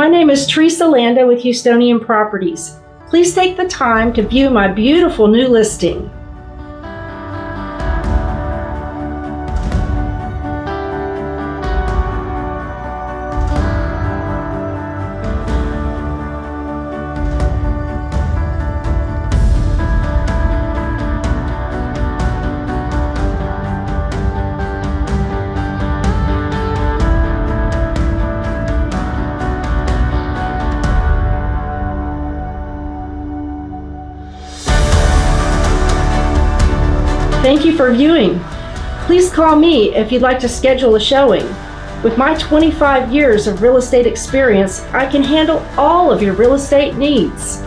My name is Teresa Landa with Houstonian Properties. Please take the time to view my beautiful new listing. Thank you for viewing. Please call me if you'd like to schedule a showing. With my 25 years of real estate experience, I can handle all of your real estate needs.